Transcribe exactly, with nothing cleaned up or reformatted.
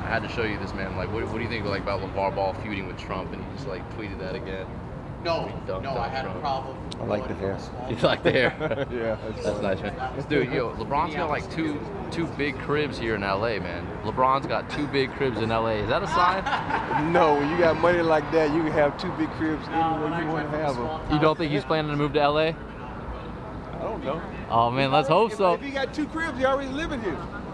I had to show you this, man. Like, what, what do you think like about LeVar Ball feuding with Trump, and he just like tweeted that again? No, no, I had Trump. a problem. I like the hair. You like the hair? Yeah, that's, that's nice, man. Dude, yo, LeBron's got like two two big cribs here in L A, man. LeBron's got two big cribs in L A. Is that a sign? No, when you got money like that, you can have two big cribs anywhere you want to have them. You don't think he's planning to move to L A? I don't know. Oh man, let's hope if, so. If he got two cribs, he already living here.